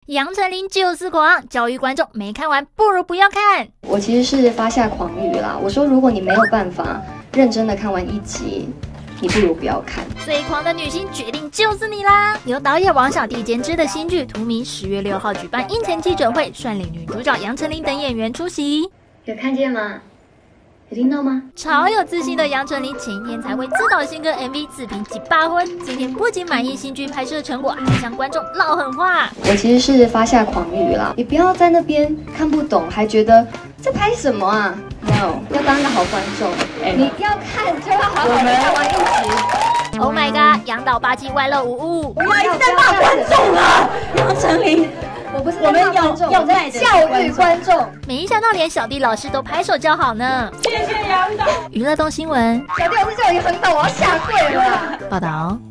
杨丞琳就是狂，教育观众没看完不如不要看。 我其实是发下狂语啦，我说如果你没有办法认真的看完一集，你不如不要看。 最狂的女星决定就是你啦！由导演王小弟监制的新剧《荼蘼》10月6号举办映前记者会，率领女主角杨丞琳等演员出席。 有看见吗？有听到吗？ 超有自信的杨丞琳前一天才为自导新歌 MV 自评18分，今天不仅满意新剧拍摄成果，还向观众撂狠话。 我其实是发下狂语啦，你不要在那边看不懂，还觉得在拍什么啊 ？No， 要当一个好观众，你要看就要好好的看完一集。 Oh my god， 杨导霸气外露无误， 不要再骂观众了，杨丞琳。我们要在教育观众， 没想到连小弟老师都拍手叫好呢。 谢谢杨导。 娱乐动新闻， 小弟老师叫我一个很抖，我要下跪了。 报道。